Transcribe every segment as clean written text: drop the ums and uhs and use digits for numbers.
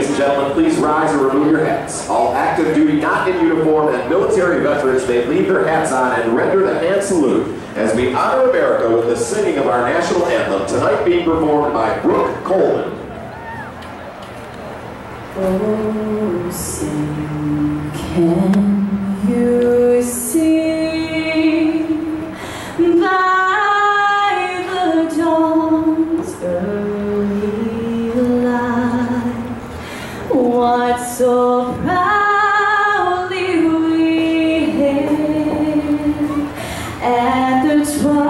and gentlemen, please rise and remove your hats. All active duty, not in uniform, and military veterans may leave their hats on and render the hand salute as we honor America with the singing of our national anthem, tonight being performed by Brooke Coleman. Oh, sing, can you see by the dawn's early light what so proudly we hailed at the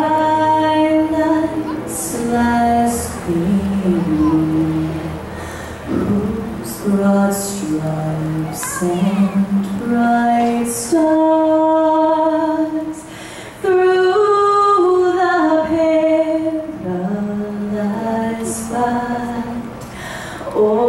twilight's last gleam, whose broad stripes and bright stars through the perilous fight